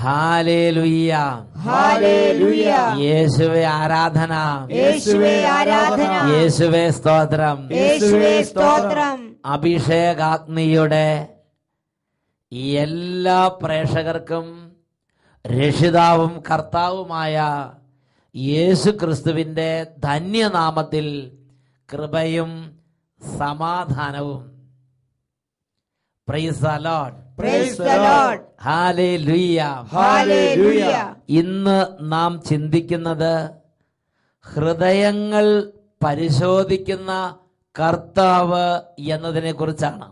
Hallelujah, ഹല്ലേലൂയ. യേശുവേ ആരാധന, യേശുവേ ആരാധന, യേശുവേ സ്തോത്രം, യേശുവേ സ്തോത്രം. അഭിഷേകാഗ്നിയുടെ എല്ലാ പ്രേക്ഷകർക്കും രക്ഷിതാവും കർത്താവുമായ യേശു ക്രിസ്തുവിന്റെ ധന്യനാമത്തിൽ കൃപയും സമാധാനവും. Praise the Lord, praise the Lord, hallelujah, hallelujah. ഇന്ന് നാം ചിന്തിക്കുന്നത് ഹൃദയങ്ങൾ പരിശോധിക്കുന്ന കർത്താവ് എന്നതിനെ കുറിച്ചാണ്.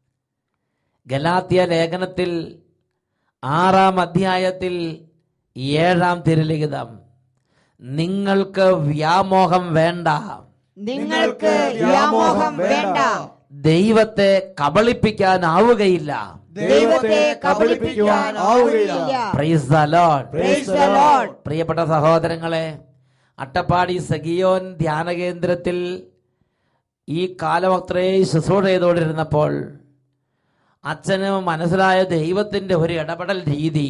ഗലാത്യ ലേഖനത്തിൽ 6-ാം അധ്യായത്തിൽ 7-ാം തിരുലിഖിതം, നിങ്ങൾക്ക് വ്യാമോഹം വേണ്ട, നിങ്ങൾക്ക് വ്യാമോഹം വേണ്ട, ദൈവത്തെ കബളിപ്പിക്കാനാവുകയില്ല, ദൈവത്തെ കബളിപ്പിക്കാനാവുകയില്ല. Praise the Lord, praise the Lord. പ്രിയപ്പെട്ട സഹോദരങ്ങളെ, അട്ടപ്പാടി സഗിയോൻ ധ്യാന കേന്ദ്രത്തിൽ ഈ കാലം അത്രയും ശുശ്രൂഷ ചെയ്തുകൊണ്ടിരുന്നപ്പോൾ അച്ഛന് മനസ്സിലായ ദൈവത്തിൻ്റെ ഒരു ഇടപെടൽ രീതി,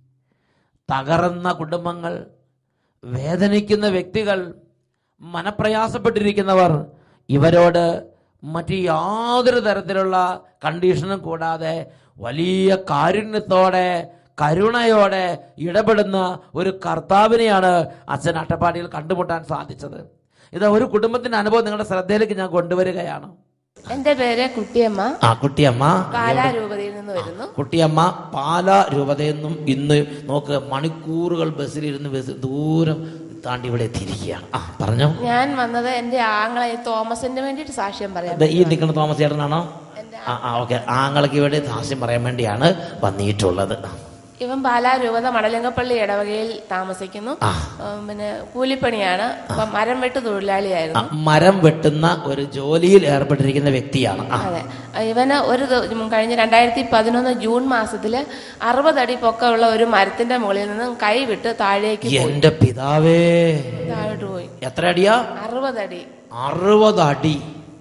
തകർന്ന കുടുംബങ്ങൾ, വേദനിക്കുന്ന വ്യക്തികൾ, മനപ്രയാസപ്പെട്ടിരിക്കുന്നവർ, ഇവരോട് മറ്റ് യാതൊരു തരത്തിലുള്ള കണ്ടീഷനും കൂടാതെ വലിയ കാരുണ്യത്തോടെ കരുണയോടെ ഇടപെടുന്ന ഒരു കർത്താവിനെയാണ് അച്ഛൻ അട്ടപ്പാടിയിൽ കണ്ടുമുട്ടാൻ സാധിച്ചത്. ഇത് ഒരു കുടുംബത്തിന്റെ അനുഭവം നിങ്ങളുടെ ശ്രദ്ധയിലേക്ക് ഞാൻ കൊണ്ടുവരികയാണ്. എന്റെ പേര് കുട്ടിയമ്മ. കുട്ടിയമ്മ പാലാ രൂപതയിൽ നിന്ന് വരുന്നു. കുട്ടിയമ്മ പാലാ രൂപതയിൽ നിന്നും ഇന്ന് നോക്ക് മണിക്കൂറുകൾ ബസ്സിലിരുന്ന് ദൂരം താണ്ടി ഇവിടെ എത്തിയിരിക്കുകയാണ്. പറഞ്ഞോ. ഞാൻ വന്നത് എന്റെ ആങ്ങളെ തോമസിന് വേണ്ടിയിട്ട് സാക്ഷ്യം പറയാം. ഈ നിൽക്കുന്ന തോമസ് ചേട്ടനാണോ? ഓക്കെ, ആങ്ങളയ്ക്ക് വേണ്ടി സാക്ഷ്യം പറയാൻ വേണ്ടിയാണ് വന്നിട്ടുള്ളത്. ഇവൻ പാലാ രൂപത മടലങ്കപ്പള്ളി ഇടവകയിൽ താമസിക്കുന്നു. പിന്നെ കൂലിപ്പണിയാണ്. മരം വെട്ട് തൊഴിലാളിയായിരുന്നു. മരം വെട്ടുന്ന ഒരു ജോലിയിൽ ഏർപ്പെട്ടിരിക്കുന്ന വ്യക്തിയാണ്. അതെ. ഇവന് കഴിഞ്ഞ 2011 ജൂൺ മാസത്തില് 60 അടി പൊക്കമുള്ള ഒരു മരത്തിന്റെ മുകളിൽ നിന്നും കൈവിട്ട് താഴേക്ക് പോയി. എന്റെ പിതാവേ, താഴോട്ട് പോയി. എത്ര അടിയാ? 60 അടി. 60 അടി,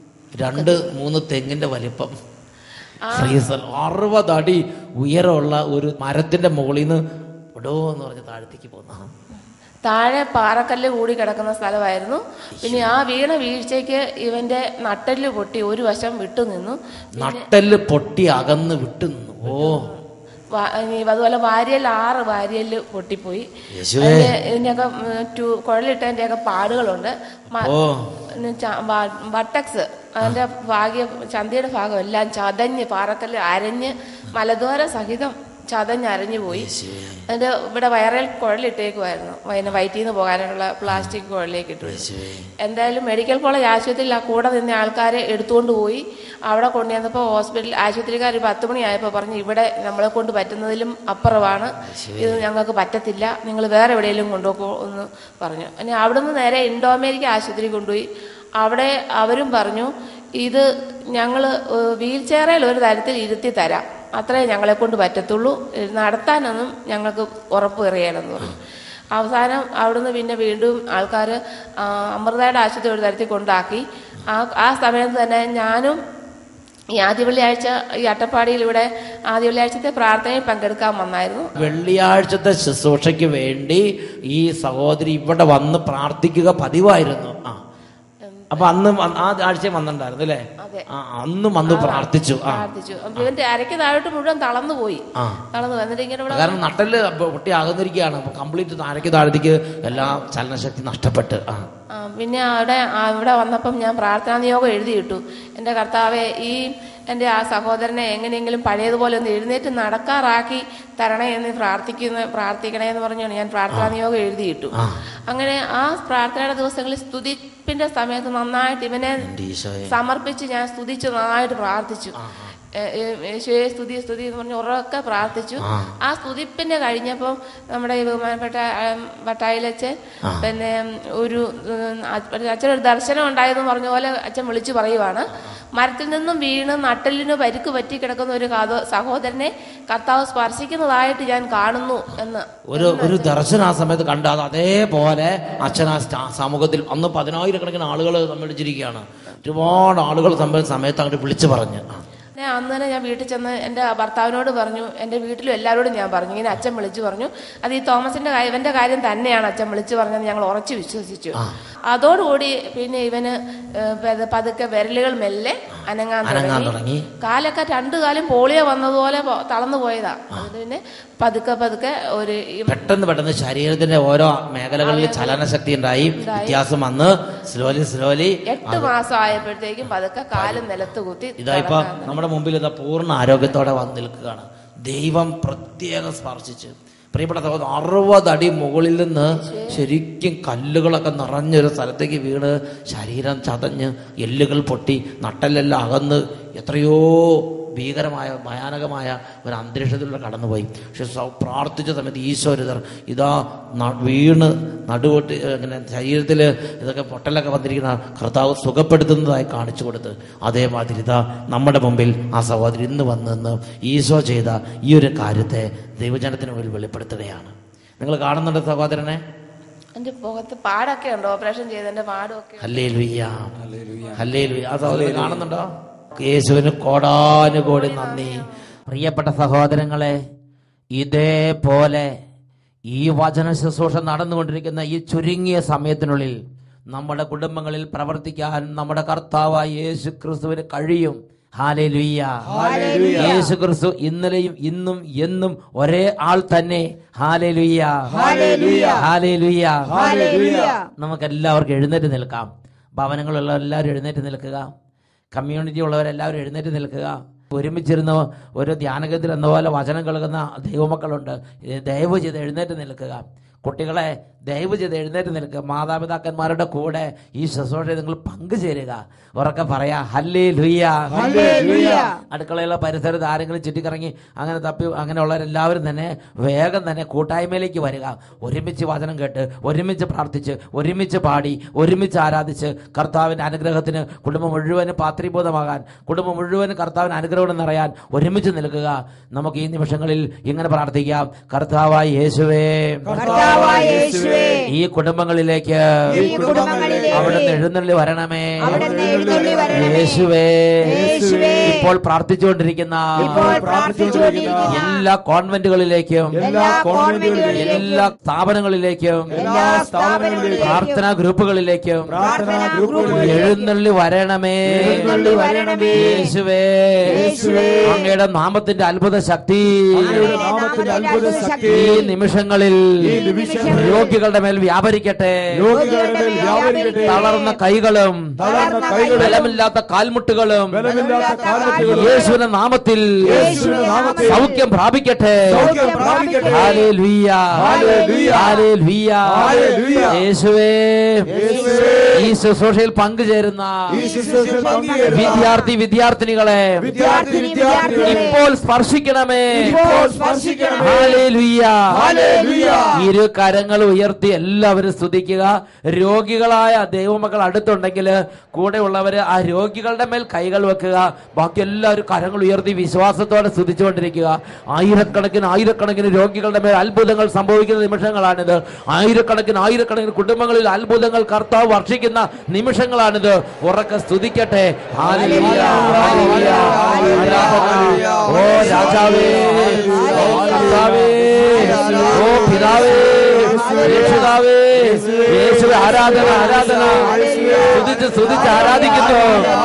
2-3 തെങ്ങിന്റെ വലിപ്പം. 60 അടി ഉയരമുള്ള ഒരു മരത്തിന്റെ മുകളിൽ നിന്ന് എന്ന് പറഞ്ഞ് താഴത്തേക്ക് പോകുന്ന, താഴെ പാറക്കല്ല് കൂടി കിടക്കുന്ന സ്ഥലമായിരുന്നു. പിന്നെ ആ വീഴ്ചയ്ക്ക് ഇവന്റെ നട്ടെല്ല് പൊട്ടി ഒരു വശം വിട്ടുനിന്നു. നട്ടെല്ല് പൊട്ടി അകന്ന് വിട്ടുനിന്നു. അതുപോലെ വാരിയൽ 6 വാരിയല് പൊട്ടിപ്പോയി. ഇതിന്റെയൊക്കെ കുഴലിട്ടതിന്റെയൊക്കെ പാടുകളുണ്ട്. വട്ടക്സ്, അതിന്റെ ചന്തയുടെ ഭാഗം എല്ലാം ചതഞ്ഞ്, പാറക്കല്ല് അരഞ്ഞ് മലദ്വാര സഹിതം ചതഞ്ഞരഞ്ഞു പോയി. അതിന്റെ ഇവിടെ വയറിൽ കുഴലിട്ടേക്കുമായിരുന്നു. വയറ്റിൽ നിന്ന് പോകാനുള്ള പ്ലാസ്റ്റിക് കുഴലിലേക്ക് ഇട്ടു. എന്തായാലും മെഡിക്കൽ കോളേജ് ആശുപത്രിയിൽ ആ കൂടെ നിന്ന ആൾക്കാരെ എടുത്തുകൊണ്ട് പോയി. അവിടെ കൊണ്ടുവന്നപ്പോൾ ആശുപത്രിക്കാർ 10 മണിയായപ്പോൾ പറഞ്ഞു, ഇവിടെ നമ്മളെ കൊണ്ട് പറ്റുന്നതിലും അപ്പുറമാണ്, ഇത് ഞങ്ങൾക്ക് പറ്റത്തില്ല, നിങ്ങൾ വേറെ എവിടെയെങ്കിലും കൊണ്ടുപോകൂ എന്ന് പറഞ്ഞു. ഇനി അവിടുന്ന് നേരെ ഇൻഡോ അമേരിക്ക ആശുപത്രി കൊണ്ടുപോയി. അവിടെ അവരും പറഞ്ഞു, ഇത് ഞങ്ങൾ വീൽ ചെയറിൽ ഒരു തരത്തിൽ ഇരുത്തി തരാം, അത്രേ ഞങ്ങളെ കൊണ്ട് പറ്റത്തുള്ളൂ, നടത്താനൊന്നും ഞങ്ങൾക്ക് ഉറപ്പ് എറിയണമെന്ന് പറഞ്ഞു. അവസാനം അവിടുന്ന് പിന്നെ വീണ്ടും ആൾക്കാർ അമൃതയുടെ ആശുപത്രി ഒരു തരത്തിൽ കൊണ്ടാക്കി. ആ സമയത്ത് തന്നെ ഞാനും ഈ ആദ്യ വെള്ളിയാഴ്ച ഈ അട്ടപ്പാടിയിൽ ഇവിടെ ആദ്യ വെള്ളിയാഴ്ചത്തെ പ്രാർത്ഥനയിൽ പങ്കെടുക്കാൻ വന്നായിരുന്നു. വെള്ളിയാഴ്ചത്തെ ശുശ്രൂഷയ്ക്ക് വേണ്ടി ഈ സഹോദരി ഇവിടെ വന്ന് പ്രാർത്ഥിക്കുക പതിവായിരുന്നു. അപ്പൊ അന്ന് ആ ആഴ്ച വന്നിട്ടുണ്ടായിരുന്നു അല്ലേ? അന്നും വന്ന് പ്രാർത്ഥിച്ചു. ഇവന്റെ അരയ്ക്ക് താഴോട്ട് മുഴുവൻ തളർന്നു പോയി. വന്നിട്ട് ഇങ്ങനെ കാരണം നട്ടല് പൊട്ടി അകന്നിരിക്കുകയാണ്. കംപ്ലീറ്റ് അരയ്ക്ക് താഴത്തേക്ക് എല്ലാ ചലനശക്തി നഷ്ടപ്പെട്ട്. പിന്നെ ഇവിടെ വന്നപ്പം ഞാൻ പ്രാർത്ഥനാ നിയോഗം എഴുതിയിട്ടു. എൻ്റെ കർത്താവെ, ഈ എൻ്റെ ആ സഹോദരനെ എങ്ങനെയെങ്കിലും പഴയതുപോലെ ഒന്ന് എഴുന്നേറ്റ് നടക്കാറാക്കി തരണേ എന്ന് പ്രാർത്ഥിക്കണേ എന്ന് പറഞ്ഞാണ് ഞാൻ പ്രാർത്ഥനാ നിയോഗം എഴുതിയിട്ടു. അങ്ങനെ ആ പ്രാർത്ഥനയുടെ ദിവസങ്ങളിൽ സ്തുതിപ്പിന്റെ സമയത്ത് നന്നായിട്ട് ഇവനെ സമർപ്പിച്ച് ഞാൻ സ്തുതിച്ച് നന്നായിട്ട് പ്രാർത്ഥിച്ചു. യേശുവേ സ്തുതി സ്തുതി എന്ന് പറഞ്ഞ് ഉറക്കെ പ്രാർത്ഥിച്ചു. ആ സ്തുതിപ്പിന്റെ കഴിഞ്ഞപ്പോൾ നമ്മുടെ ഈ ബഹുമാനപ്പെട്ട വട്ടായിലച്ഛൻ പിന്നെ അച്ഛനൊരു ദർശനം ഉണ്ടായെന്ന് പറഞ്ഞ പോലെ അച്ഛൻ വിളിച്ചു പറയുവാണ്, മരത്തിൽ നിന്നും വീണ് നട്ടലിന് പരിക്ക് പറ്റി കിടക്കുന്ന ഒരു സഹോദരനെ കർത്താവ് സ്പർശിക്കുന്നതായിട്ട് ഞാൻ കാണുന്നു എന്ന് ഒരു ദർശനം ആ സമയത്ത് കണ്ടത്. അതേപോലെ അച്ഛൻ ആ സമൂഹത്തിൽ അന്ന് 10,000 കണക്കിന് ആളുകൾ സമ്മേളിച്ചിരിക്കുകയാണ്. ഒരുപാട് ആളുകൾ സമയത്ത് അങ്ങോട്ട് വിളിച്ചു പറഞ്ഞു. അന്ന് തന്നെ ഞാൻ വീട്ടിൽ ചെന്ന് എൻ്റെ ഭർത്താവിനോട് പറഞ്ഞു, എൻ്റെ വീട്ടിലും എല്ലാവരോടും ഞാൻ പറഞ്ഞു, ഇങ്ങനെ അച്ഛൻ വിളിച്ചു പറഞ്ഞു. അത് ഈ തോമസിന്റെ ഇവന്റെ കാര്യം തന്നെയാണ് അച്ഛൻ വിളിച്ചു പറഞ്ഞത്. ഞങ്ങൾ ഉറച്ചു വിശ്വസിച്ചു. അതോടുകൂടി പിന്നെ ഇവന് പതുക്കെ വിരലുകൾ മെല്ലെ അനങ്ങാൻ തുടങ്ങി. കാലൊക്കെ 2 കാലം പോളിയോ വന്നതുപോലെ തളർന്നു പോയതാ. അത് പിന്നെ പതുക്കെ പതുക്കെ ഒരു പെട്ടെന്ന് ശരീരത്തിന്റെ ഓരോ മേഖലകളിൽ ചലനശക്തി ഉണ്ടായി, വ്യത്യാസം വന്ന് സ്ലോലി 8 മാസം ആയപ്പോഴത്തേക്കും പതുക്കെ കാലും നിലത്ത് കുത്തി. ഇതാ ഇപ്പൊ നമ്മുടെ മുമ്പിൽ ഇതാ പൂർണ്ണ ആരോഗ്യത്തോടെ വന്ന് നിൽക്കുകയാണ്. ദൈവം പ്രത്യേകം സ്പർശിച്ച്. പ്രിയപ്പെട്ട സഹോദരൻ, 60 അടി മുകളിൽ നിന്ന് ശരിക്കും കല്ലുകളൊക്കെ നിറഞ്ഞൊരു സ്ഥലത്തേക്ക് വീണ് ശരീരം ചതഞ്ഞ് എല്ലുകൾ പൊട്ടി നട്ടെല്ലെല്ലാം അകന്ന് എത്രയോ ഭീകരമായ ഭയാനകമായ ഒരു അന്തരീക്ഷത്തിലൂടെ കടന്നുപോയി. പക്ഷെ പ്രാർത്ഥിച്ച സമയത്ത് ഈശോരിതർ ഇതാ വീണ് നടുവൊട്ടി ഇങ്ങനെ ശരീരത്തിൽ ഇതൊക്കെ പൊട്ടലൊക്കെ വന്നിരിക്കുന്ന കർത്താവ് സുഖപ്പെടുത്തുന്നതായി കാണിച്ചു കൊടുത്ത്, അതേമാതിരി ഇതാ നമ്മുടെ മുമ്പിൽ ആ സഹോദരി ഇന്ന് വന്നെന്ന് ഈശോ ചെയ്ത ഈ ഒരു കാര്യത്തെ ദൈവജനത്തിന് മുമ്പിൽ വെളിപ്പെടുത്തുകയാണ്. നിങ്ങൾ കാണുന്നുണ്ട് സഹോദരനെ? എന്റെ മുഖത്ത് പാടൊക്കെ ഉണ്ട്, ഓപ്പറേഷൻ ചെയ്തതിന്റെ പാടൊക്കെ. ഹല്ലേലൂയ, ഹല്ലേലൂയ. ആ സഹോദരൻ കാണുന്നുണ്ടോ? യേശുവിന് കോടാനുകോടി നന്ദി. പ്രിയപ്പെട്ട സഹോദരങ്ങളെ, ഇതേപോലെ ഈ വചന ശുശ്രൂഷ നടന്നുകൊണ്ടിരിക്കുന്ന ഈ ചുരുങ്ങിയ സമയത്തിനുള്ളിൽ നമ്മുടെ കുടുംബങ്ങളിൽ പ്രവർത്തിക്കാൻ നമ്മുടെ കർത്താവായ യേശു ക്രിസ്തുവിന് കഴിയും. ഹല്ലേലൂയ. യേശു ക്രിസ്തു ഇന്നലെയും ഇന്നും എന്നും ഒരേ ആൾ തന്നെ. ഹല്ലേലൂയ, ഹല്ലേലൂയ. നമുക്ക് എല്ലാവർക്കും എഴുന്നേറ്റ് നിൽക്കാം. ഭവനങ്ങളുള്ള എല്ലാവരും എഴുന്നേറ്റ് നിൽക്കുക. കമ്മ്യൂണിറ്റി ഉള്ളവരെല്ലാവരും എഴുന്നേറ്റ് നിൽക്കുക. ഒരുമിച്ചിരുന്ന് ഒരു ധ്യാനകേന്ദ്രം എന്ന പോലെ വചനം കേൾക്കുന്ന ദൈവമക്കളുണ്ട്. ദയവ് ചെയ്ത് എഴുന്നേറ്റ് നിൽക്കുക. കുട്ടികളെ ദയവ് ചെയ്ത് എഴുന്നേറ്റ് നിൽക്കുക. മാതാപിതാക്കന്മാരുടെ കൂടെ ഈ ശുശ്രൂഷയിൽ നിങ്ങൾ പങ്കുചേരുക. ഉറക്കെ പറയാ ഹല്ലേലൂയ. അടുക്കളയിലെ പരിസരത്ത് ആരെങ്കിലും ചുറ്റിക്കറങ്ങി അങ്ങനെ തപ്പി അങ്ങനെയുള്ളവരെല്ലാവരും തന്നെ വേഗം തന്നെ കൂട്ടായ്മയിലേക്ക് വരിക. ഒരുമിച്ച് വചനം കേട്ട്, ഒരുമിച്ച് പ്രാർത്ഥിച്ച്, ഒരുമിച്ച് പാടി, ഒരുമിച്ച് ആരാധിച്ച് കർത്താവിൻ്റെ അനുഗ്രഹത്തിന് കുടുംബം മുഴുവനും പാത്രീഭൂതമാകാൻ, കുടുംബം മുഴുവനും കർത്താവിന് അനുഗ്രഹം നിറയാൻ ഒരുമിച്ച് നിൽക്കുക. നമുക്ക് ഈ നിമിഷങ്ങളിൽ ഇങ്ങനെ പ്രാർത്ഥിക്കാം. കർത്താവായ യേശുവേ, ഈ കുടുംബങ്ങളിലേക്ക് അവിടുന്ന് എഴുന്നള്ളി വരണമേ. യേശുവേ, ഇപ്പോൾ പ്രാർത്ഥിച്ചുകൊണ്ടിരിക്കുന്ന എല്ലാ കോൺവെന്റുകളിലേക്കും എല്ലാ സ്ഥാപനങ്ങളിലേക്കും പ്രാർത്ഥനാ ഗ്രൂപ്പുകളിലേക്കും എഴുന്നള്ളി വരണമേ. യേശുവേ, അങ്ങയുടെ നാമത്തിന്റെ അത്ഭുത ശക്തി ഈ നിമിഷങ്ങളിൽ രോഗികളുടെ മേൽ വ്യാപരിക്കട്ടെ. തളർന്ന കൈകളും ബലമില്ലാത്ത കാൽമുട്ടുകളും യേശുവിന്റെ നാമത്തിൽ സൗഖ്യം പ്രാപിക്കട്ടെ. ഹല്ലേലൂയ, ഹല്ലേലൂയ. യേശുവേ, ഈ ശുശ്രൂഷയിൽ പങ്കുചേരുന്ന വിദ്യാർത്ഥിനികളെ ഇപ്പോൾ സ്പർശിക്കണമേ. ഹല്ലേലൂയ. ഇരു കരങ്ങൾ ഉയർത്തി എല്ലാവരും സ്തുതിക്കുക. രോഗികളായ ദൈവമക്കൾ അടുത്തുണ്ടെങ്കിൽ കൂടെയുള്ളവര് ആ രോഗികളുടെ മേൽ കൈകൾ വെക്കുക. ബാക്കി എല്ലാവരും കരങ്ങൾ ഉയർത്തി വിശ്വാസത്തോടെ സ്തുതിച്ചുകൊണ്ടിരിക്കുക. ആയിരക്കണക്കിന് രോഗികളുടെ മേൽ അത്ഭുതങ്ങൾ സംഭവിക്കുന്ന നിമിഷങ്ങളാണിത്. ആയിരക്കണക്കിന് കുടുംബങ്ങളിൽ അത്ഭുതങ്ങൾ കർത്താവ് വർഷിക്കുന്ന നിമിഷങ്ങളാണിത്. ഉറക്കെ സ്തുതിക്കട്ടെ. Hallelujah, hallelujah. ഓ രാജാവേ, ഓ കർത്താവേ, ഓ പിതാവേ, രക്ഷിതാവേ, യേശുവേ, ആരാധന, ആരാധന. സ്തുതിച്ച് ആരാധിക്കുന്നു.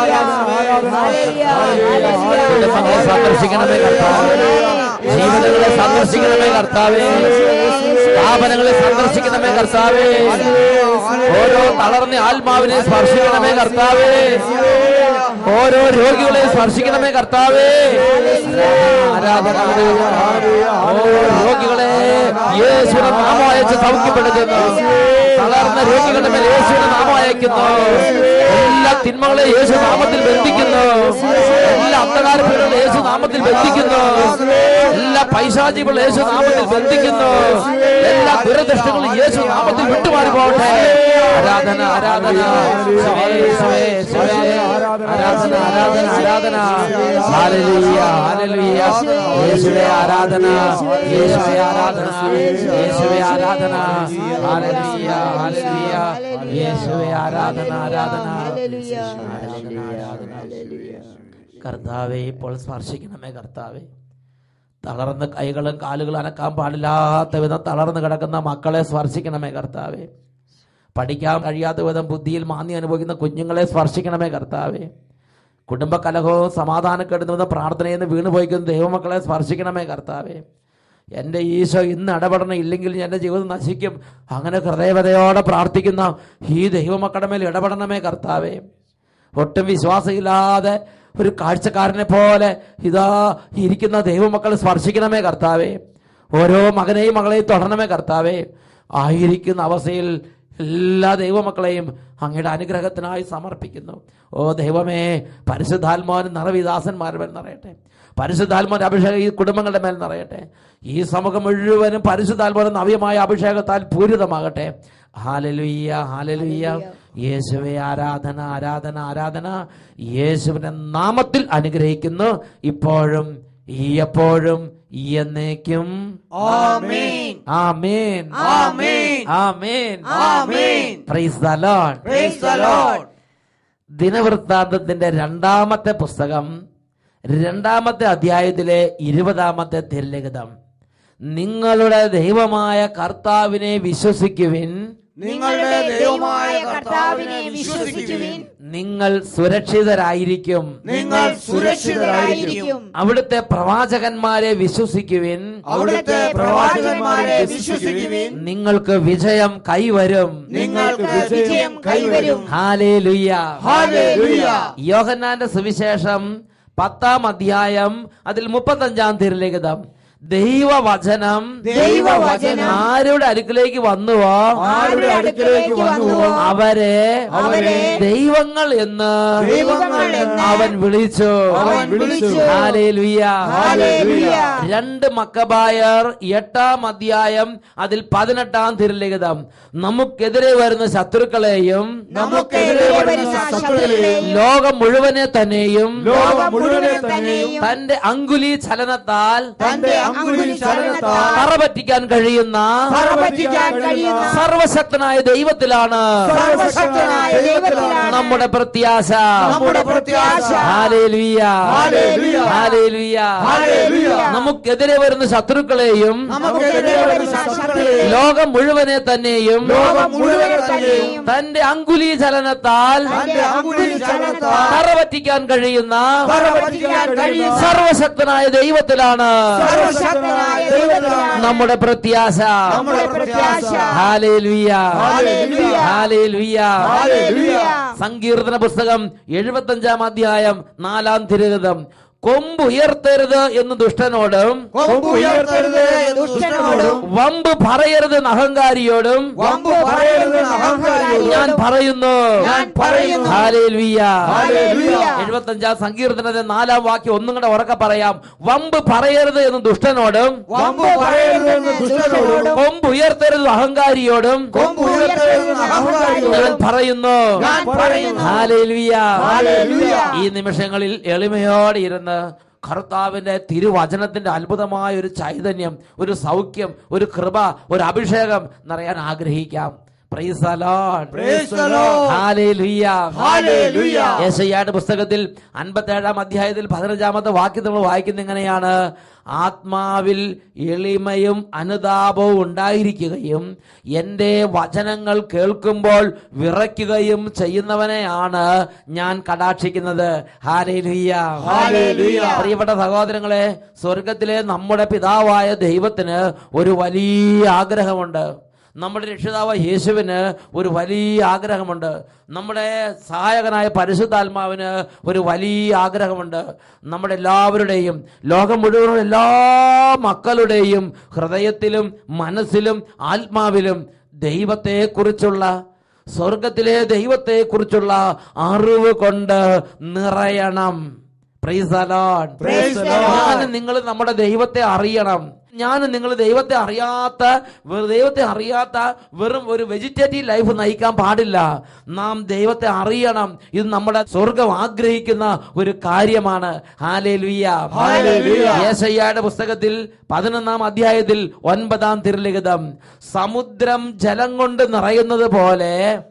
കുടുംബങ്ങളെ സന്ദർശിക്കണമേ കർത്താവേ. ജീവിതങ്ങളെ സന്ദർശിക്കണമേ കർത്താവേ. സ്ഥാപനങ്ങളെ സന്ദർശിക്കണമേ കർത്താവേ. ഓരോ തളർന്ന ആത്മാവിനെ സ്പർശിക്കണമേ കർത്താവേ. ഓരോ രോഗികളെ സ്പർശിക്കണമേ കർത്താവേ. ആരാധന. ഓരോ രോഗികളെ യേശുവിന്റെ നാമം അയച്ച് സൗഖ്യപ്പെടുത്തുന്നു. തളർന്ന രോഗികളുടെ മേൽ യേശുവിന്റെ നാമം അയക്കുന്നു. എല്ലാ തിന്മകളെ യേശു നാമത്തിൽ ബന്ധിക്കുന്നു. എല്ലാ അന്ധകാരങ്ങളെ യേശു നാമത്തിൽ ബന്ധിക്കുന്നു. എല്ലാ പൈശാചികളും യേശു നാമത്തിൽ ബന്ധിക്കുന്നു. എല്ലാ ദുരദൃഷ്ടങ്ങളും യേശു നാമത്തിൽ വിട്ടുമാറി പോകട്ടെ. ആരാധന, ആരാധന. ആരാധന, ആരാധന, ആരാധന. ഹല്ലേലൂയ, ഹല്ലേലൂയ. യേശുവേ ആരാധന, യേശുവേ ആരാധന, യേശുവേ ആരാധന. ഹല്ലേലൂയ, ഹല്ലേലൂയ. യേശുവേ ആരാധന, ആരാധന. കർത്താവെ ഇപ്പോൾ സ്പർശിക്കണമേ കർത്താവെ. തളർന്ന് കൈകളും കാലുകളും അനക്കാൻ പാടില്ലാത്ത വിധം തളർന്ന് കിടക്കുന്ന മക്കളെ സ്പർശിക്കണമേ കർത്താവെ. പഠിക്കാൻ കഴിയാത്ത വിധം ബുദ്ധിയിൽ മാന്യം അനുഭവിക്കുന്ന കുഞ്ഞുങ്ങളെ സ്പർശിക്കണമേ കർത്താവെ. കുടുംബ കലഹവും സമാധാനക്കെടുന്ന വിധം പ്രാർത്ഥനയിൽ നിന്ന് വീണുപോയിക്കുന്ന ദൈവമക്കളെ സ്പർശിക്കണമേ കർത്താവെ. എൻ്റെ ഈശോ ഇന്ന് ഇടപെടണം, ഇല്ലെങ്കിൽ എൻ്റെ ജീവിതം നശിക്കും. അങ്ങനെ ഹൃദയവതയോടെ പ്രാർത്ഥിക്കുന്ന ഈ ദൈവമക്കളുടെ മേൽ ഇടപെടണമേ കർത്താവെ. ഒട്ടും വിശ്വാസമില്ലാതെ ഒരു കാഴ്ചക്കാരനെ പോലെ ഇതാ ഇരിക്കുന്ന ദൈവമക്കൾ സ്പർശിക്കണമേ കർത്താവെ. ഓരോ മകനെയും മകളെയും തുടരണമേ കർത്താവെ. ആയിരിക്കുന്ന അവസ്ഥയിൽ എല്ലാ ദൈവമക്കളെയും അങ്ങയുടെ അനുഗ്രഹത്തിനായി സമർപ്പിക്കുന്നു. ഓ ദൈവമേ, പരിശുദ്ധാത്മാവിന് നിറവിദാസന്മാരുടെ മേൽ നിറയട്ടെ. പരിശുദ്ധാത്മാവിന്റെ അഭിഷേകം ഈ കുടുംബങ്ങളുടെ മേൽ നിറയട്ടെ. ഈ സമൂഹം മുഴുവനും പരിശുദ്ധാത്മാവിന്റെ നവ്യമായ അഭിഷേകത്താൽ പൂരിതമാകട്ടെ. ഹല്ലേലൂയ, ഹല്ലേലൂയ. യേശുവേ ആരാധന, ആരാധന, ആരാധന. യേശുവിന്റെ നാമത്തിൽ അനുഗ്രഹിക്കുന്നു, ഇപ്പോഴും എപ്പോഴും എന്നേക്കും. ആമേൻ, ആമേൻ, ആമേൻ, ആമേൻ, ആമേൻ. Praise the Lord, praise the Lord. ദിനവൃത്താന്തത്തിന്റെ 2-ാമത്തെ പുസ്തകം 2-ാമത്തെ അധ്യായത്തിലെ 20-ാമത്തെ തിരുലിഖിതം. നിങ്ങളുടെ ദൈവമായ കർത്താവിനെ വിശ്വസിക്കുവിൻ, നിങ്ങളുടെ ദൈവമായ കർത്താവിനെ വിശ്വസിക്കുവിൻ, നിങ്ങൾ സുരക്ഷിതരായിരിക്കും, നിങ്ങൾ സുരക്ഷിതരായിരിക്കും. അവിടുത്തെ പ്രവാചകന്മാരെ വിശ്വസിക്കുവിൻ, അവിടുത്തെ പ്രവാചകന്മാരെ വിശ്വസിക്കുവിൻ, നിങ്ങൾക്ക് വിജയം കൈവരും, നിങ്ങൾക്ക് വിജയം കൈവരും. Hallelujah, hallelujah. യോഹന്നാന്റെ സുവിശേഷം 10-ാം അധ്യായം അതിൽ 35-ാം തിരുലിഖിതം. ദൈവവചനം ആരുടെ അടുക്കിലേക്ക് വന്നുവോ അവരെ ദൈവങ്ങൾ എന്ന് അവൻ വിളിച്ചു. ഹല്ലേലൂയ. 2 മക്കബായർ 8-ാം അധ്യായം അതിൽ 18-ാം തിരുലിഖിതം. നമുക്കെതിരെ വരുന്ന ശത്രുക്കളെയും ലോകം മുഴുവനെ തന്നെയും തന്റെ അങ്കുലി ചലനത്താൽ തറപറ്റിക്കാൻ കഴിയുന്ന സർവശക്തനായ ദൈവത്തിലാണ് നമ്മുടെ പ്രത്യാശ. ഹല്ലേലൂയ, ഹല്ലേലൂയ. നമുക്കെതിരെ വരുന്ന ശത്രുക്കളെയും ലോകം മുഴുവനെ തന്നെയും തന്റെ അങ്കുലി ചലനത്താൽ തറപറ്റിക്കാൻ കഴിയുന്ന സർവശക്തനായ ദൈവത്തിലാണ് നമ്മുടെ പ്രത്യാശ. ഹല്ലേലൂയ, ഹല്ലേലൂയ. സങ്കീർത്തന പുസ്തകം 75-ാം അധ്യായം 4-ാം തിരുലിഖിതം. കൊമ്പുയർത്തരുത് എന്ന് ദുഷ്ടനോടും വമ്പ് പറയരുത് അഹങ്കാരിയോടും ഞാൻ പറയുന്നു. ഹല്ലേലൂയ. 75-ാം സങ്കീർത്തനത്തിന്റെ 4-ാം വാക്യം ഒന്നും കൂടെ ഉറക്കെ പറയാം. വമ്പ് പറയരുത് എന്ന് ദുഷ്ടനോടും കൊമ്പുയർത്തരുത് അഹങ്കാരിയോടും ഞാൻ പറയുന്നു. ഹല്ലേലൂയ. ഈ നിമിഷങ്ങളിൽ എളിമയോടെ ഇരുന്ന് കർത്താവിന്റെ തിരുവചനത്തിന്റെ അത്ഭുതമായ ഒരു ചൈതന്യം, ഒരു സൗഖ്യം, ഒരു കൃപ, ഒരു അഭിഷേകം നിറയാൻ ആഗ്രഹിക്കാം. Praise the Lord, praise the Lord. Hallelujah, ഹല്ലേലൂയ. യെശയ്യായുടെ പുസ്തകത്തിൽ 57-ാം അധ്യായത്തിൽ 15-ാമത്തെ വാക്യം നമ്മൾ വായിക്കുന്നത് ഇങ്ങനെയാണ്: ആത്മാവിൽ എളിമയും അനുതാപവും ഉണ്ടായിരിക്കുകയും എൻ്റെ വചനങ്ങൾ കേൾക്കുമ്പോൾ വിറയ്ക്കുകയും ചെയ്യുന്നവനെയാണ് ഞാൻ കടാക്ഷിക്കുന്നത്. ഹല്ലേലൂയ, ഹല്ലേലൂയ. പ്രിയപ്പെട്ട സഹോദരങ്ങളെ, സ്വർഗത്തിലെ നമ്മുടെ പിതാവായ ദൈവത്തിന് ഒരു വലിയ ആഗ്രഹമുണ്ട്. നമ്മുടെ രക്ഷിതാവ് യേശുവിന് ഒരു വലിയ ആഗ്രഹമുണ്ട്. നമ്മുടെ സഹായകനായ പരിശുദ്ധാത്മാവിന് ഒരു വലിയ ആഗ്രഹമുണ്ട്. നമ്മുടെ എല്ലാവരുടെയും, ലോകം മുഴുവനും എല്ലാ മക്കളുടെയും ഹൃദയത്തിലും മനസ്സിലും ആത്മാവിലും ദൈവത്തെക്കുറിച്ചുള്ള, സ്വർഗത്തിലെ ദൈവത്തെക്കുറിച്ചുള്ള അറിവ് കൊണ്ട് നിറയണം. Price the Lord. നിങ്ങൾ നമ്മുടെ ദൈവത്തെ അറിയണം. ഞാനും നിങ്ങൾ ദൈവത്തെ അറിയാത്ത വെറും ഒരു വെജിറ്റേറ്റീവ് ലൈഫ് നയിക്കാൻ പാടില്ല. നാം ദൈവത്തെ അറിയണം. ഇത് നമ്മുടെ സ്വർഗം ആഗ്രഹിക്കുന്ന ഒരു കാര്യമാണ്. ഹല്ലേലൂയ. യെശയ്യായുടെ പുസ്തകത്തിൽ 11-ാം അധ്യായത്തിൽ 9-ാം തിരുലിഖിതം, സമുദ്രം ജലം കൊണ്ട് നിറയുന്നത് പോലെ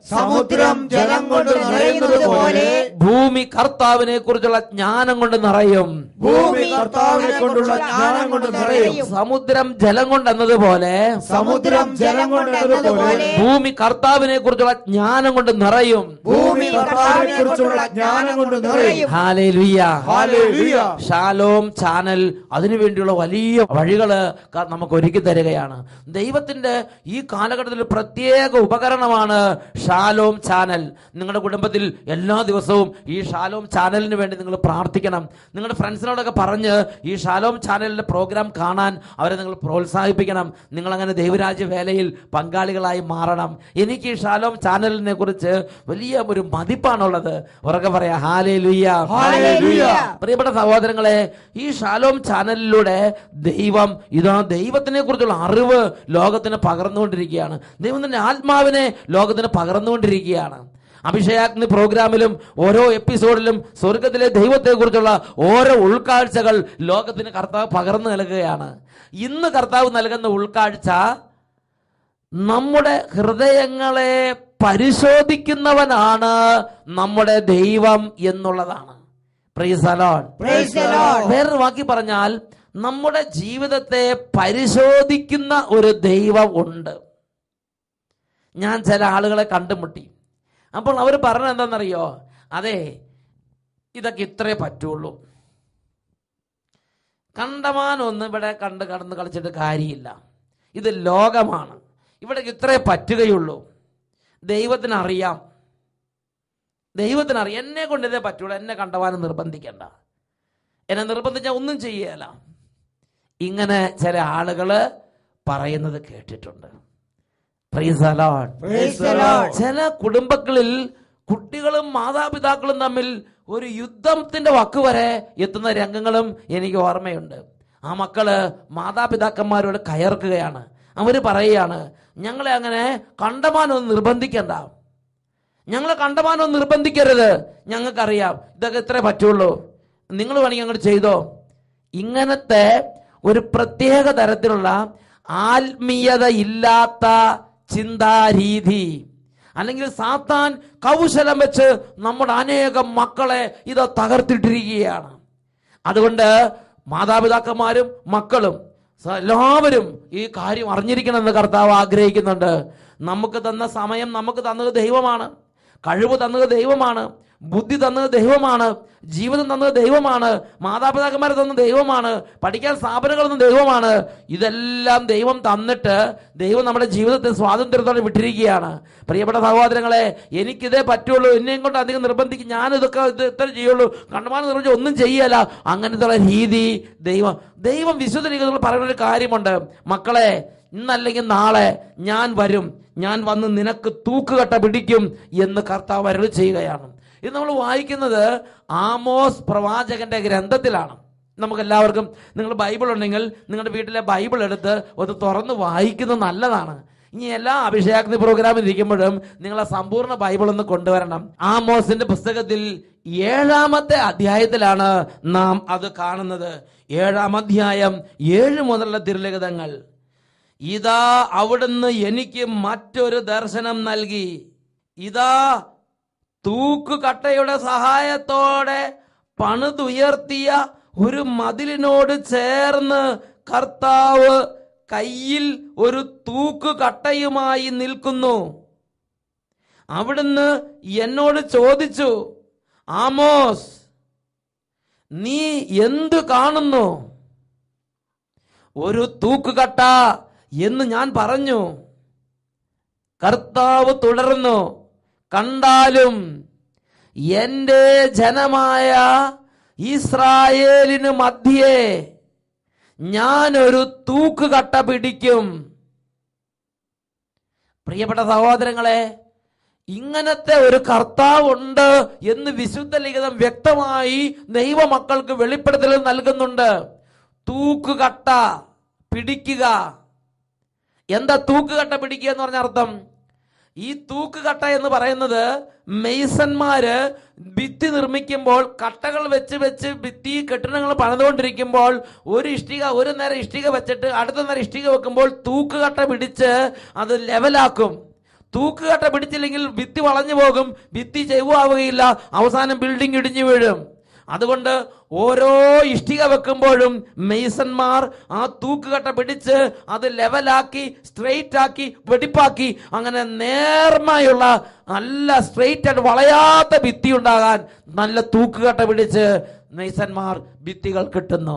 ഭൂമി കർത്താവിനെ കുറിച്ചുള്ള ജ്ഞാനം കൊണ്ട് നിറയും. സമുദ്രം ജലം കൊണ്ടെന്നതുപോലെ ഭൂമി കർത്താവിനെ കുറിച്ചുള്ള ജ്ഞാനം കൊണ്ട് നിറയും. ഹല്ലേലൂയ. ഷാലോം ചാനൽ അതിനുവേണ്ടിയുള്ള വലിയ വഴികള് നമുക്ക് ഒരുക്കി തരികയാണ്. ദൈവത്തിന്റെ ഈ കാലഘട്ടത്തിൽ പ്രത്യേക ഉപകരണമാണ് ഷാലോം ചാനൽ. നിങ്ങളുടെ കുടുംബത്തിൽ എല്ലാ ദിവസവും ഈ ഷാലോം ചാനലിന് വേണ്ടി നിങ്ങൾ പ്രാർത്ഥിക്കണം. നിങ്ങളുടെ ഫ്രണ്ട്സിനോടൊക്കെ പറഞ്ഞ് ഈ ഷാലോം ചാനലിന്റെ പ്രോഗ്രാം കാണാൻ അവരെ നിങ്ങൾ പ്രോത്സാഹിപ്പിക്കണം. നിങ്ങൾ അങ്ങനെ ദൈവരാജ്യ വേലയിൽ പങ്കാളികളായി മാറണം. എനിക്ക് ഈ ഷാലോം ചാനലിനെ കുറിച്ച് വലിയ ഒരു മതിപ്പാണുള്ളത്. ഉറക്കെ പറയാ ഹല്ലേലൂയ. പ്രിയപ്പെട്ട സഹോദരങ്ങളെ, ഈ ഷാലോം ചാനലിലൂടെ ദൈവത്തിനെ കുറിച്ചുള്ള അറിവ് ലോകത്തിന് പകർന്നുകൊണ്ടിരിക്കുകയാണ്. ദൈവത്തിന്റെ ആത്മാവിനെ ലോകത്തിന് പകർന്നുകൊണ്ടിരിക്കുകയാണ്. അഭിഷേകാഗ്നി പ്രോഗ്രാമിലും ഓരോ എപ്പിസോഡിലും സ്വർഗത്തിലെ ദൈവത്തെ കുറിച്ചുള്ള ഓരോ ഉൾക്കാഴ്ചകൾ ലോകത്തിന് കർത്താവ് പകർന്നു നൽകുകയാണ്. ഇന്ന് കർത്താവ് നൽകുന്ന ഉൾക്കാഴ്ച നമ്മുടെ ഹൃദയങ്ങളെ പരിശോധിക്കുന്നവനാണ് നമ്മുടെ ദൈവം എന്നുള്ളതാണ്. Praise the Lord. വേറൊരു വാക്കി പറഞ്ഞാൽ നമ്മുടെ ജീവിതത്തെ പരിശോധിക്കുന്ന ഒരു ദൈവം ഉണ്ട്. ഞാൻ ചില ആളുകളെ കണ്ടുമുട്ടി. അപ്പോൾ അവർ പറഞ്ഞത് എന്താണെന്നറിയോ? അതെ, ഇതൊക്കെ ഇത്രേ പറ്റുള്ളൂ, കണ്ടമാനൊന്നും ഇവിടെ കടന്ന് കളിച്ചിട്ട് കാര്യമില്ല, ഇത് ലോകമാണ്, ഇവിടെ ഇത്രേ പറ്റുകയുള്ളൂ. ദൈവത്തിനറിയാം, എന്നെ കൊണ്ട് ഇതേ പറ്റുള്ളൂ, എന്നെ കണ്ടവാനും നിർബന്ധിക്കണ്ട, എന്നെ നിർബന്ധിച്ചാൽ ഒന്നും ചെയ്യല. ഇങ്ങനെ ചില ആളുകള് പറയുന്നത് കേട്ടിട്ടുണ്ട്. ചില കുടുംബങ്ങളിൽ കുട്ടികളും മാതാപിതാക്കളും തമ്മിൽ ഒരു യുദ്ധത്തിന്റെ വക്ക് വരെ എത്തുന്ന രംഗങ്ങളും എനിക്ക് ഓർമ്മയുണ്ട്. ആ മക്കള് മാതാപിതാക്കന്മാരോട് കയർക്കുകയാണ്. അവര് പറയുകയാണ്, ഞങ്ങളെ അങ്ങനെ കണ്ടമാനൊന്നും നിർബന്ധിക്കണ്ട, ഞങ്ങളെ കണ്ടമാനൊന്നും നിർബന്ധിക്കരുത്, ഞങ്ങൾക്കറിയാം ഇതൊക്കെ ഇത്രേ പറ്റുള്ളൂ, നിങ്ങൾ വേണമെങ്കിൽ അങ്ങോട്ട് ചെയ്തോ. ഇങ്ങനത്തെ ഒരു പ്രത്യേക തരത്തിലുള്ള ആത്മീയത ഇല്ലാത്ത ചിന്താരീതി, അല്ലെങ്കിൽ സാത്താൻ കൗശലം വെച്ച് നമ്മുടെ അനേകം മക്കളെ ഇത് തകർത്തിട്ടിരിക്കുകയാണ്. അതുകൊണ്ട് മാതാപിതാക്കന്മാരും മക്കളും എല്ലാവരും ഈ കാര്യം അറിഞ്ഞിരിക്കണമെന്ന് കർത്താവ് ആഗ്രഹിക്കുന്നുണ്ട്. നമുക്ക് തന്ന സമയം നമുക്ക് തന്നത് ദൈവമാണ്, കഴിവ് തന്നത് ദൈവമാണ്, ബുദ്ധി തന്നത് ദൈവമാണ്, ജീവിതം തന്നത് ദൈവമാണ്, മാതാപിതാക്കന്മാരെ തന്നത് ദൈവമാണ്, പഠിക്കാൻ സ്ഥാപനങ്ങൾ തന്നത് ദൈവമാണ്. ഇതെല്ലാം ദൈവം തന്നിട്ട് ദൈവം നമ്മുടെ ജീവിതത്തെ സ്വാതന്ത്ര്യത്തോടെ വിട്ടിരിക്കുകയാണ്. പ്രിയപ്പെട്ട സഹോദരങ്ങളെ, എനിക്കിതേ പറ്റുള്ളൂ, എന്നെയും കൊണ്ട് അധികം നിർബന്ധിക്കും, ഞാനിതൊക്കെ ഇത്ര ചെയ്യുള്ളൂ, കണ്ടമാനം നിർബന്ധിച്ച് ഒന്നും ചെയ്യല, അങ്ങനത്തെ രീതി ദൈവം വിശുദ്ധ രീതിയിൽ പറയുന്നൊരു കാര്യമുണ്ട്. മക്കളെ, ഇന്നല്ലെങ്കിൽ നാളെ ഞാൻ വരും, ഞാൻ വന്ന് നിനക്ക് തൂക്കുകട്ട പിടിക്കും എന്ന് കർത്താവ് അരുളി ചെയ്യുകയാണ്. ഇത് നമ്മൾ വായിക്കുന്നത് ആമോസ് പ്രവാചകന്റെ ഗ്രന്ഥത്തിലാണ്. നമുക്കെല്ലാവർക്കും, നിങ്ങൾ ബൈബിൾ ഉണ്ടെങ്കിൽ നിങ്ങളുടെ വീട്ടിലെ ബൈബിൾ എടുത്ത് ഒന്ന് തുറന്ന് വായിക്കുന്നത് നല്ലതാണ്. ഇനി എല്ലാ അഭിഷേകാഗ്നി പ്രോഗ്രാമിൽ ഇരിക്കുമ്പോഴും നിങ്ങളെ സമ്പൂർണ്ണ ബൈബിൾ ഒന്ന് കൊണ്ടുവരണം. ആമോസിന്റെ പുസ്തകത്തിൽ 7-ാമത്തെ അധ്യായത്തിലാണ് നാം അത് കാണുന്നത്. 7-ാം അധ്യായം 7 മുതലുള്ള തിരുലിഖിതങ്ങൾ. ഇതാ അവിടുന്ന് എനിക്ക് മറ്റൊരു ദർശനം നൽകി. ഇതാ തൂക്കുകട്ടയുടെ സഹായത്തോടെ പണിതുയർത്തിയ ഒരു മതിലിനോട് ചേർന്ന് കർത്താവ് കയ്യിൽ ഒരു തൂക്കുകട്ടയുമായി നിൽക്കുന്നു. അവിടുന്ന് എന്നോട് ചോദിച്ചു, ആമോസ്, നീ എന്തു കാണുന്നു? ഒരു തൂക്കുകട്ട എന്ന് ഞാൻ പറഞ്ഞു. കർത്താവ് തുടർന്നു, കണ്ടാലും എന്റെ ജനമായ ഇസ്രായേലിന് മധ്യേ ഞാനൊരു തൂക്കുകട്ട പിടിക്കും. പ്രിയപ്പെട്ട സഹോദരങ്ങളെ, ഇങ്ങനത്തെ ഒരു കർത്താവ് ഉണ്ട് എന്ന് വിശുദ്ധ ലിഖിതം വ്യക്തമായി ദൈവമക്കൾക്ക് വെളിപ്പെടുത്തൽ നൽകുന്നുണ്ട്. തൂക്കുകട്ട പിടിക്കുക. എന്താ തൂക്കുകട്ട പിടിക്കുക എന്ന് പറഞ്ഞ അർത്ഥം? ഈ തൂക്കുകട്ട എന്ന് പറയുന്നത് മെയ്സന്മാര് ഭിത്തി നിർമ്മിക്കുമ്പോൾ കട്ടകൾ വെച്ച് വെച്ച് ഭിത്തി കെട്ടിടങ്ങൾ പണിതുകൊണ്ടിരിക്കുമ്പോൾ ഒരു നേരം ഇഷ്ടിക വെച്ചിട്ട് അടുത്ത നേരം ഇഷ്ടിക വെക്കുമ്പോൾ തൂക്കുകട്ട പിടിച്ച് അത് ലെവലാക്കും. തൂക്കുകട്ട പിടിച്ചില്ലെങ്കിൽ ഭിത്തി വളഞ്ഞു പോകും, ഭിത്തി ചെവുകയില്ല, അവസാനം ബിൽഡിംഗ് ഇടിഞ്ഞു വീഴും. അതുകൊണ്ട് ഓരോ ഇഷ്ടിക വെക്കുമ്പോഴും മെയ്സന്മാർ ആ തൂക്കുകട്ട പിടിച്ച് അത് ലെവലാക്കി സ്ട്രെയിറ്റ് ആക്കി വെടിപ്പാക്കി അങ്ങനെ നേർമയുള്ള നല്ല സ്ട്രെയിറ്റ് ആയിട്ട് വളയാത്ത ഭിത്തി ഉണ്ടാകാൻ നല്ല തൂക്കുകട്ട പിടിച്ച് മെയ്സന്മാർ ഭിത്തികൾ കെട്ടുന്നു.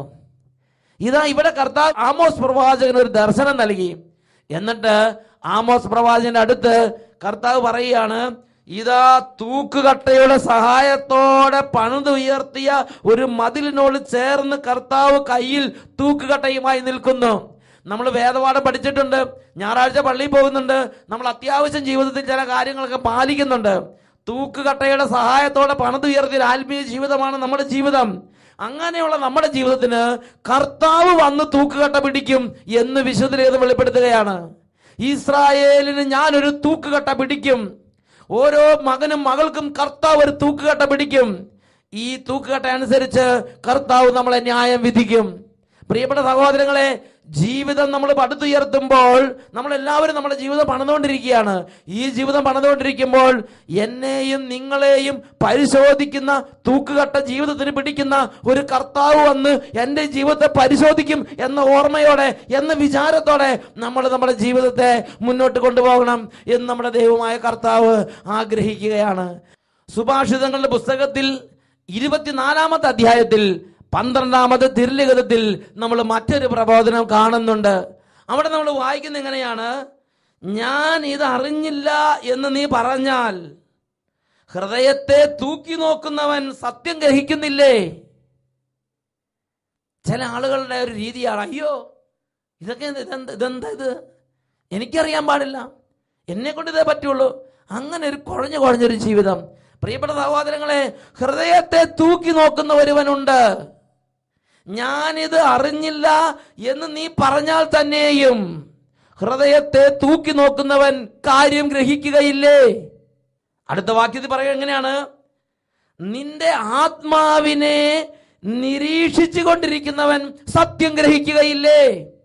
ഇതാ ഇവിടെ കർത്താവ് ആമോസ് പ്രവാചകന് ഒരു ദർശനം നൽകി. എന്നിട്ട് ആമോസ് പ്രവാചകന്റെ അടുത്ത് കർത്താവ് പറയുകയാണ്, ഇതാ തൂക്കുകട്ടയുടെ സഹായത്തോടെ പണിതുയർത്തിയ ഒരു മതിലിനോട് ചേർന്ന് കർത്താവ് കയ്യിൽ തൂക്കുകട്ടയുമായി നിൽക്കുന്നു. നമ്മൾ വേദപാഠം പഠിച്ചിട്ടുണ്ട്, ഞായറാഴ്ച പള്ളിയിൽ പോകുന്നുണ്ട്, നമ്മൾ അത്യാവശ്യം ജീവിതത്തിൽ ചില കാര്യങ്ങളൊക്കെ പാലിക്കുന്നുണ്ട്. തൂക്കുകട്ടയുടെ സഹായത്തോടെ പണിതുയർത്തിയ ആത്മീയ ജീവിതമാണ് നമ്മുടെ ജീവിതം. അങ്ങനെയുള്ള നമ്മുടെ ജീവിതത്തിന് കർത്താവ് വന്ന് തൂക്കുകട്ട പിടിക്കും എന്ന് വിശുദ്ധ വെളിപ്പെടുത്തുകയാണ്. ഇസ്രായേലിന് ഞാനൊരു തൂക്കുകട്ട പിടിക്കും. ഓരോ മകനും മകൾക്കും കർത്താവ് ഒരു തൂക്കുകട്ട പിടിക്കും. ഈ തൂക്കുകട്ട അനുസരിച്ച് കർത്താവ് നമ്മളെ ന്യായം വിധിക്കും. പ്രിയപ്പെട്ട സഹോദരങ്ങളെ, ജീവിതം നമ്മൾ പടുത്തുയർത്തുമ്പോൾ നമ്മളെല്ലാവരും നമ്മുടെ ജീവിതം പണിതുകൊണ്ടിരിക്കുകയാണ്. ഈ ജീവിതം പണിതുകൊണ്ടിരിക്കുമ്പോൾ എന്നെയും നിങ്ങളെയും പരിശോധിക്കുന്ന തൂക്കുകട്ട ജീവിതത്തിന് പിടിക്കുന്ന ഒരു കർത്താവ് വന്ന് എൻ്റെ ജീവിതത്തെ പരിശോധിക്കും എന്ന ഓർമ്മയോടെ എന്ന വിചാരത്തോടെ നമ്മൾ നമ്മുടെ ജീവിതത്തെ മുന്നോട്ട് കൊണ്ടുപോകണം എന്ന് നമ്മുടെ ദൈവമായ കർത്താവ് ആഗ്രഹിക്കുകയാണ്. സുഭാഷിതങ്ങളുടെ പുസ്തകത്തിൽ 24-ാമത്തെ അധ്യായത്തിൽ 12-ാമത്തെ തിരുലിഖിതത്തിൽ നമ്മൾ മറ്റൊരു പ്രബോധനം കാണുന്നുണ്ട്. അവിടെ നമ്മൾ വായിക്കുന്നത് എങ്ങനെയാണ്? ഞാൻ ഇത് അറിഞ്ഞില്ല എന്ന് നീ പറഞ്ഞാൽ ഹൃദയത്തെ തൂക്കി നോക്കുന്നവൻ സത്യം ഗ്രഹിക്കുന്നില്ലേ? ചില ആളുകളുടെ ഒരു രീതിയാണ്, അയ്യോ ഇതെന്താ ഇത്, എനിക്കറിയാൻ പാടില്ല, എന്നെ കൊണ്ട് ഇതേ പറ്റുള്ളൂ. അങ്ങനെ ഒരു കുഴഞ്ഞൊരു ജീവിതം. പ്രിയപ്പെട്ട സഹോദരങ്ങളെ, ഹൃദയത്തെ തൂക്കി നോക്കുന്ന ഒരുവനുണ്ട്. ഞാനിത് അറിഞ്ഞില്ല എന്ന് നീ പറഞ്ഞാൽ തന്നെയും ഹൃദയത്തെ തൂക്കി നോക്കുന്നവൻ കാര്യം ഗ്രഹിക്കുകയില്ലേ? അടുത്ത വാക്യത്തിൽ പറയുക എങ്ങനെയാണ്? നിന്റെ ആത്മാവിനെ നിരീക്ഷിച്ചു കൊണ്ടിരിക്കുന്നവൻ സത്യം ഗ്രഹിക്കുകയില്ലേ?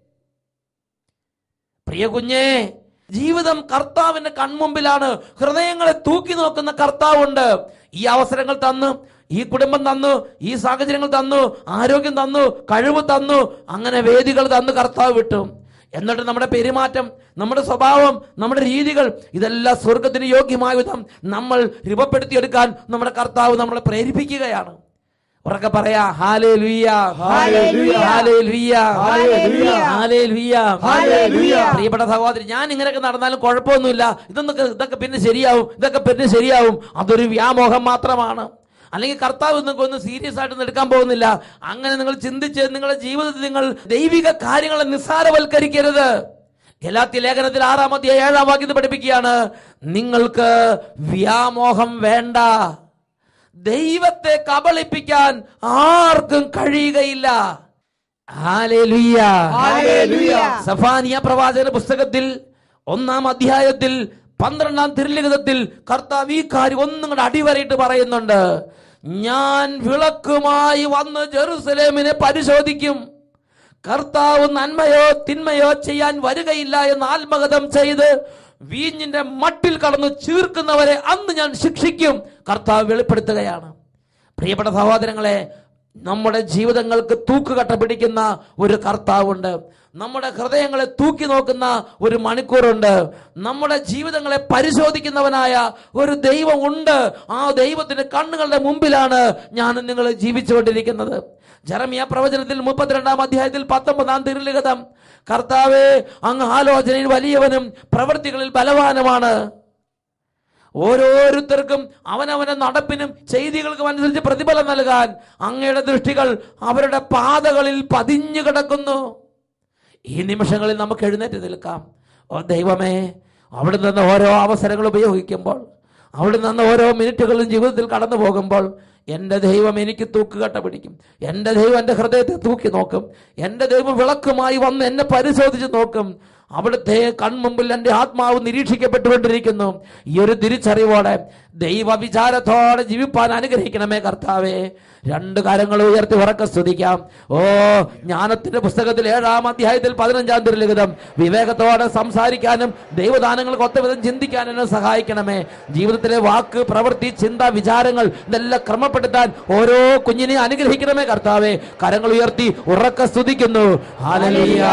പ്രിയ കുഞ്ഞേ, ജീവിതം കർത്താവിന്റെ കൺമുമ്പിലാണ്. ഹൃദയങ്ങളെ തൂക്കി നോക്കുന്ന കർത്താവുണ്ട്. ഈ അവസരങ്ങൾ തന്നു, ഈ കുടുംബം തന്നു, ഈ സാഹചര്യങ്ങൾ തന്നു, ആരോഗ്യം തന്നു, കഴിവ് തന്നു, അങ്ങനെ വേദികൾ തന്നു കർത്താവ് വിട്ടു. എന്നിട്ട് നമ്മുടെ പെരുമാറ്റം, നമ്മുടെ സ്വഭാവം, നമ്മുടെ രീതികൾ ഇതെല്ലാം സ്വർഗത്തിന് യോഗ്യമായ വിധം നമ്മൾ രൂപപ്പെടുത്തിയെടുക്കാൻ നമ്മുടെ കർത്താവ് നമ്മളെ പ്രേരിപ്പിക്കുകയാണ്. ഉറക്കെ പറയാ, ഹല്ലേലൂയ, ഹല്ലേലൂയ, ഹല്ലേലൂയ, ഹല്ലേലൂയ, ഹല്ലേലൂയ. പ്രിയപ്പെട്ട സഹോദരി, ഞാൻ ഇങ്ങനെയൊക്കെ നടന്നാലും കുഴപ്പമൊന്നുമില്ല, ഇതൊക്കെ പിന്നെ ശരിയാവും, അതൊരു വ്യാമോഹം മാത്രമാണ്. അല്ലെങ്കിൽ കർത്താവ് നിങ്ങൾക്ക് ഒന്നും സീരിയസ് ആയിട്ടൊന്നും എടുക്കാൻ പോകുന്നില്ല. അങ്ങനെ നിങ്ങൾ ചിന്തിച്ച് നിങ്ങളുടെ ജീവിതത്തിൽ നിങ്ങൾ ദൈവിക കാര്യങ്ങളെ നിസ്സാരവൽക്കരിക്കരുത്. ഗലാത്യ ലേഖനത്തിൽ 6-ാം അധ്യായം 7-ാം വാക്യത്തിൽ പഠിപ്പിക്കുകയാണ്, നിങ്ങൾക്ക് വ്യാമോഹം വേണ്ട. ദൈവത്തെ കബളിപ്പിക്കാൻ ആർക്കും കഴിയുകയില്ല. Hallelujah, hallelujah. സഫാനിയ പ്രവാചകന്റെ പുസ്തകത്തിൽ 1-ാം അധ്യായത്തിൽ 12-ാം തിരുലിഖിതത്തിൽ കർത്താവ് ഈ കാര്യം ഒന്നും കൂടെ അടിവരയിട്ട് പറയുന്നുണ്ട്. ഞാൻ വിളക്കുമായി വന്ന് ജെറുസലേമിനെ പരിശോധിക്കും. കർത്താവ് നന്മയോ തിന്മയോ ചെയ്യാൻ വരികയില്ല എന്ന് ആത്മഗതം ചെയ്ത് വീഞ്ഞിന്റെ മട്ടിൽ കടന്ന് ചീർക്കുന്നവരെ അന്ന് ഞാൻ ശിക്ഷിക്കും. കർത്താവ് വെളിപ്പെടുത്തുകയാണ്. പ്രിയപ്പെട്ട സഹോദരങ്ങളെ, നമ്മുടെ ജീവിതങ്ങൾക്ക് തൂക്കുകട്ട പിടിക്കുന്ന ഒരു കർത്താവുണ്ട്. നമ്മുടെ ഹൃദയങ്ങളെ തൂക്കി നോക്കുന്ന ഒരു മണിക്കൂറുണ്ട്. നമ്മുടെ ജീവിതങ്ങളെ പരിശോധിക്കുന്നവനായ ഒരു ദൈവം ഉണ്ട്. ആ ദൈവത്തിന്റെ കണ്ണുകളുടെ മുമ്പിലാണ് ഞാൻ നിങ്ങൾ ജീവിച്ചുകൊണ്ടിരിക്കുന്നത്. ജെറമ്യാ പ്രവചനത്തിൽ 32-ാം അധ്യായത്തിൽ 19-ാം തിരുലിഖിതം, കർത്താവേ, അങ്ങ് ആലോചനയിൽ വലിയവനും പ്രവൃത്തികളിൽ ബലവാനുമാണ്. ഓരോരുത്തർക്കും അവനവന്റെ നടപ്പിനും ചെയ്തികൾക്കും അനുസരിച്ച് പ്രതിഫലം നൽകാൻ അങ്ങയുടെ ദൃഷ്ടികൾ അവരുടെ പാതകളിൽ പതിഞ്ഞു കിടക്കുന്നു. ഈ നിമിഷങ്ങളിൽ നമുക്ക് എഴുന്നേറ്റ് നിൽക്കാം. ഓ ദൈവമേ, അവിടെ നിന്ന് ഓരോ അവസരങ്ങൾ ഉപയോഗിക്കുമ്പോൾ, അവിടെ നിന്ന് ഓരോ മിനിറ്റുകളും ജീവിതത്തിൽ കടന്നു പോകുമ്പോൾ എൻ്റെ ദൈവം എനിക്ക് തൂക്കുകട്ട പിടിക്കും, എൻ്റെ ദൈവം എൻ്റെ ഹൃദയത്തെ തൂക്കി നോക്കും, എൻ്റെ ദൈവം വിളക്കുമായി വന്ന് എന്നെ പരിശോധിച്ച് നോക്കും. അവിടുത്തെ കൺമുമ്പിൽ എൻ്റെ ആത്മാവ് നിരീക്ഷിക്കപ്പെട്ടുകൊണ്ടിരിക്കുന്നു. ഈ ഒരു തിരിച്ചറിവോടെ ദൈവ വിചാരത്തോടെ ജീവിപ്പാൻ അനുഗ്രഹിക്കണമേ കർത്താവേ. രണ്ട് കാര്യങ്ങൾ ഉയർത്തി ഉറക്കെ സ്തുതിക്കാം. ഓ, ജ്ഞാനത്തിന്റെ പുസ്തകത്തിൽ 7-ാം അധ്യായത്തിൽ 15-ാം തിരുലിഖിതം, വിവേകത്തോടെ സംസാരിക്കാനും ദൈവദാനങ്ങൾക്ക് ഒത്തവിധം ചിന്തിക്കാനും സഹായിക്കണമേ. ജീവിതത്തിലെ വാക്ക്, പ്രവൃത്തി, ചിന്ത, വിചാരങ്ങൾ ഇതെല്ലാം ക്രമപ്പെടുത്താൻ ഓരോ കുഞ്ഞിനെ അനുഗ്രഹിക്കണമേ കർത്താവേ. കരങ്ങൾ ഉയർത്തി ഉറക്കെ സ്തുതിക്കുന്നു. ഹല്ലേലൂയ,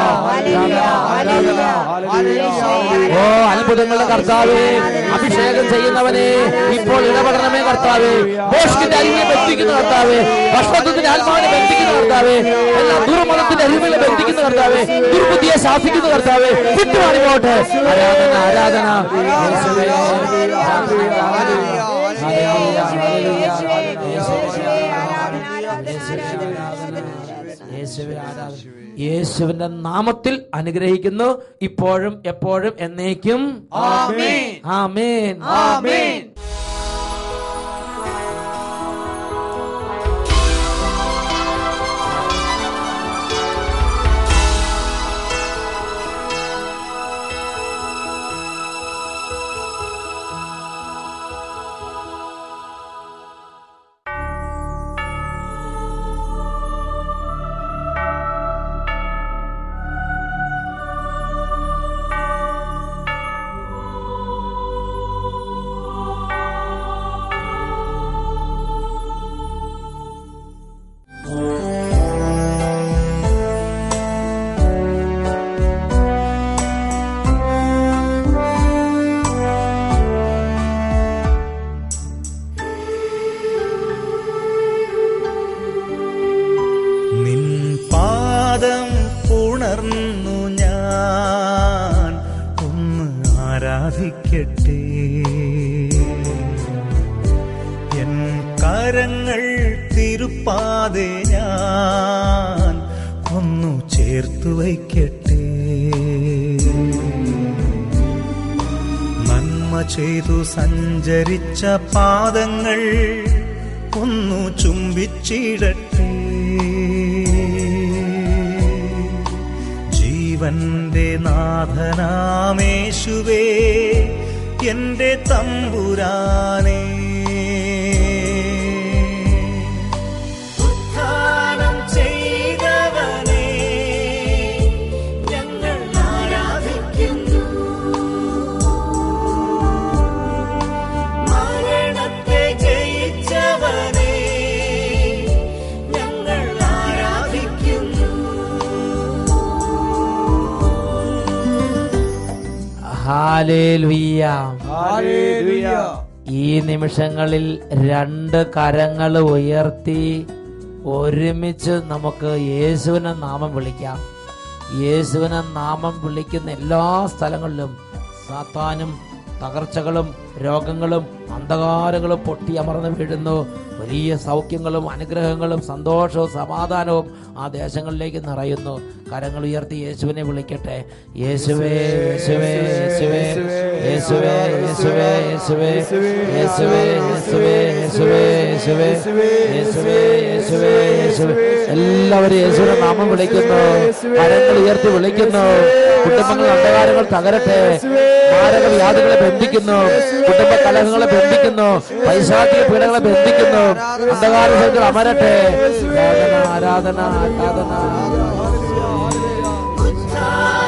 ഓ അത്ഭുതങ്ങളുടെ കർത്താവേ, അഭിഷേകം ചെയ്യുന്നവനെ ഇപ്പോൾ ഇടപെടണമേ കർത്താവേ. മോഷ്കിന്റെ അരിവിനെ ബന്ധിക്കുന്ന കർത്താവേ, ഭക്ഷണത്തിന്റെ ആത്മാവിനെ ബന്ധിക്കുന്ന കർത്താവേ, എല്ലാ ദുർമതത്തിന്റെ അരിവിനെ ബന്ധിക്കുന്ന കർത്താവേ, ദുർബുദ്ധിയെ ശാസിക്കുന്ന കർത്താവേ, വിട്ടുമാറി പോട്ടെ. ആരാധന, ആരാധന. യേശുവിന്റെ നാമത്തിൽ അനുഗ്രഹിക്കുന്നു, ഇപ്പോഴും എപ്പോഴും എന്നേക്കും. ആമേൻ, ആമേൻ, ആമേൻ. എൻ കരങ്ങൾ തിരുപ്പാതെ ഞാൻ ഒന്നു ചേർത്തു വയ്ക്കട്ടെ. നന്മ ചെയ്തു സഞ്ചരിച്ച പാദങ്ങൾ ഒന്നു ചുംബിച്ചിടട്ടെ. ജീവന്റെ നാഥനാമേശുവേ, എന്റെ തമ്പുരാനേ, ഉദ്ധാനം ചെയ്തവനേ, ഞങ്ങൾ ആരാധിക്കുന്നു. മരണത്തെ ജയിച്ചവനേ, ഞങ്ങൾ ആരാധിക്കുന്നു. ഹല്ലേലൂയ, ഹല്ലേലൂയ. ഈ നിമിഷങ്ങളിൽ രണ്ട് കരങ്ങൾ ഉയർത്തി ഒരുമിച്ച് നമുക്ക് യേശുവിനെ നാമം വിളിക്കാം. യേശുവിനെ നാമം വിളിക്കുന്ന എല്ലാ സ്ഥലങ്ങളിലും സാത്താനും തകർച്ചകളും രോഗങ്ങളും അന്ധകാരങ്ങളും പൊട്ടിയമർന്ന് വീഴുന്നു. വലിയ സൗഖ്യങ്ങളും അനുഗ്രഹങ്ങളും സന്തോഷവും സമാധാനവും ആ ദേശങ്ങളിലേക്ക് നിറയുന്നു. കരങ്ങൾ ഉയർത്തി യേശുവിനെ വിളിക്കട്ടെ. യേശുവേ, യേശുവേ, യേശുവേ, യേശുവേ, യേശുവേ, യേശുവേ, യേശുവേ, യേശുവേ, യേശുവേ, യേശുവേ, യേശുവേ, യേശുവേ, യേശുവേ. എല്ലാവരും യേശുവിനെ നാമം വിളിക്കുന്നു, കരങ്ങൾ ഉയർത്തി വിളിക്കുന്നു. കുടുംബങ്ങൾ അന്ധകാരങ്ങൾ തകരട്ടെ. മാരക വ്യാധികളെ ബന്ധിക്കുന്നു, കുടുംബ കലഹങ്ങളെ ബന്ധിക്കുന്നു, പൈശാചിക പീഡകളെ ബന്ധിക്കുന്നു. അന്ധകാര ശക്തികൾ അമരട്ടെ. ആരാധന, ആരാധന, ആരാധന.